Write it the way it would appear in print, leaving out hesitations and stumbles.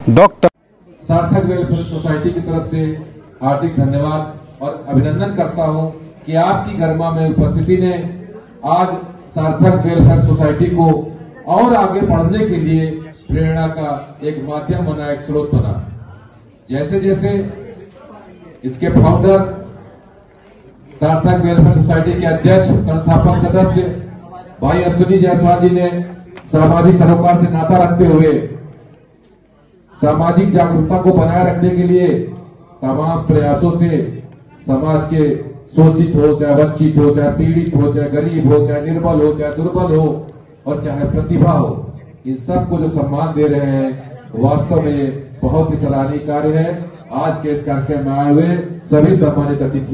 Doctor सार्थक welfare society की तरफ से हार्दिक धन्यवाद और अभिनंदन करता हूं कि आपकी गरिमा में उपस्थिति ने आज सार्थक वेलफेयर सोसाइटी को और आगे बढ़ने के लिए प्रेरणा का एक माध्यम बना, एक स्रोत बना। जैसे जैसे इसके फाउंडर, सार्थक वेलफेयर सोसाइटी के अध्यक्ष, संस्थापक सदस्य भाई अश्विनी जायसवाल जी ने सामाजिक सरोकार से नाता रखते हुए सामाजिक जागरूकता को बनाए रखने के लिए तमाम प्रयासों से समाज के शोषित हो, चाहे वंचित हो, चाहे पीड़ित हो, चाहे गरीब हो, चाहे निर्बल हो, चाहे दुर्बल हो और चाहे प्रतिभा हो, इन सबको जो सम्मान दे रहे हैं वास्तव में बहुत ही सराहनीय कार्य है। आज के इस कार्यक्रम में आए हुए सभी सम्मानित अतिथि